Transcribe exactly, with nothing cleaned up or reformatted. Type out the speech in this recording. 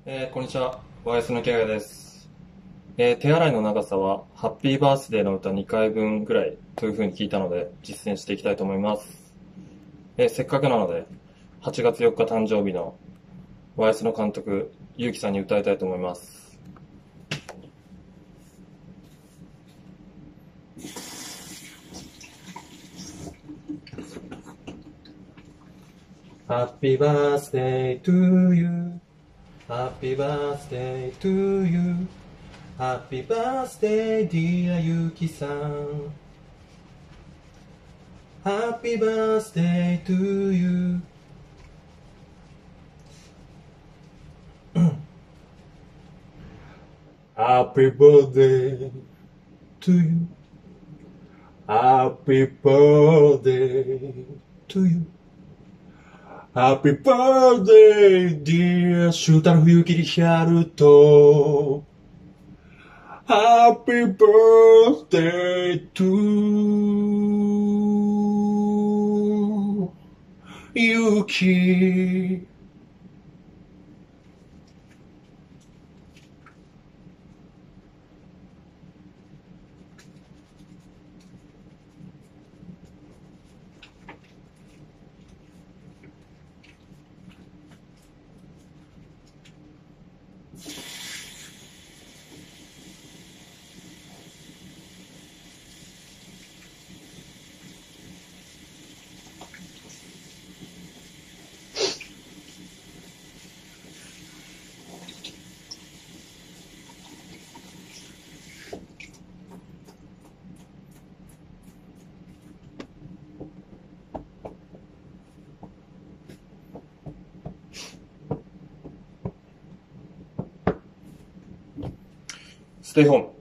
えーこんにちは。ワイエス のケガです。えー手洗いの長さは、ハッピーバースデーの歌にかいぶんぐらいというふうに聞いたので、実践していきたいと思います。えーせっかくなので、はちがつよっか誕生日の ワイエス の監督、ゆうきさんに歌いたいと思います。Happy birthday to you. Happy birthday to you. Happy birthday dear ゆうきさん。Happy birthday to you. Happy birthday to you. Happy birthday to you. Happy birthday, dear シュータの冬切りヒャルト。Happy birthday to ゆき。ステイホーム。